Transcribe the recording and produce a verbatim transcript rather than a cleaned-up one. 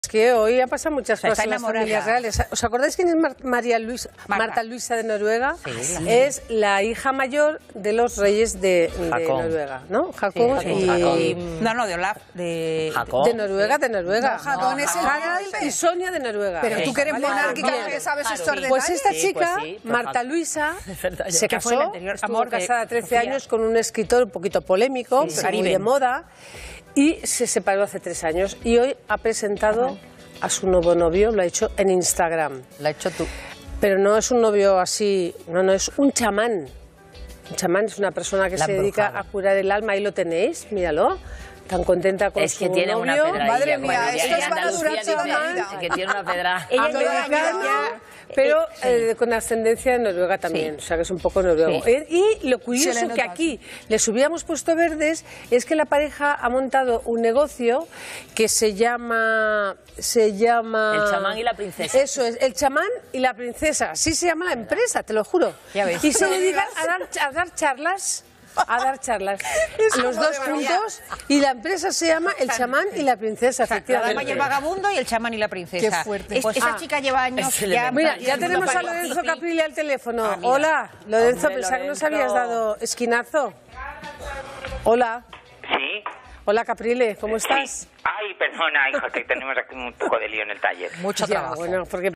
Es que hoy ha pasado muchas Se cosas está en las enamorada. familias reales. ¿Os acordáis quién es Mar María Luisa, Marta. Marta Luisa de Noruega? Sí. Es la hija mayor de los reyes de, de Jacón. Noruega, ¿no? Jacón Sí, y... Jacón. No, no, de Olaf. De... Jacón. De Noruega, de Noruega. No, Jacón es el Harald príncipe. y Sonia de Noruega. Pero Sí. tú que eres Vale, monárquica, bien. que sabes Claro, estos sí. detalles. Pues esta Sí, chica, pues sí, pues Marta Jacón. Luisa, Es verdad, se que fue el casó, anterior estuvo amor de casada trece Sofía. años con un escritor un poquito polémico, Sí, pero muy Caribe. de moda, y se separó hace tres años. Y hoy ha presentado a su nuevo novio, lo ha hecho en Instagram. La has hecho tú. Pero no es un novio así, no, no, es un chamán. Un chamán es una persona que La se dedica embrujada. a curar el alma, ahí lo tenéis, míralo. Tan contenta con Es que su tiene una novio. pedradilla. Madre mía, Bueno, estos en van a Andalucía durar toda la dicen vida. que tiene una pedra. Ella Ah, toda la Americano, vida. pero eh, con ascendencia en Noruega también, o sea que es un poco noruego. Sí. Eh, Y lo Se curioso le que nota, aquí les hubiéramos puesto verdes es que la pareja ha montado un negocio que se llama se llama El chamán y la princesa. Eso es, el chamán y la princesa. Así se llama la empresa, te lo juro. Ya ves. Y se dedican a dar, a dar charlas. A dar charlas. Los como dos de María. juntos. Y la empresa se llama El chamán y la princesa, La dama y efectivamente. el vagabundo y el chamán y la princesa. Qué fuerte. Es- Pues, esa ah, chica lleva años es ya... elemental. Mira, ya en tenemos mundo a Lorenzo hippie. Caprile al teléfono. Ah, mira. Hola, Lorenzo, Hombre, pensaba que nos Lorenzo. habías dado esquinazo. Hola, Sí. hola Caprile, ¿cómo estás? Ay, perdona, hija, que tenemos aquí un poco de lío en el taller. Mucho Ya, trabajo. bueno, porque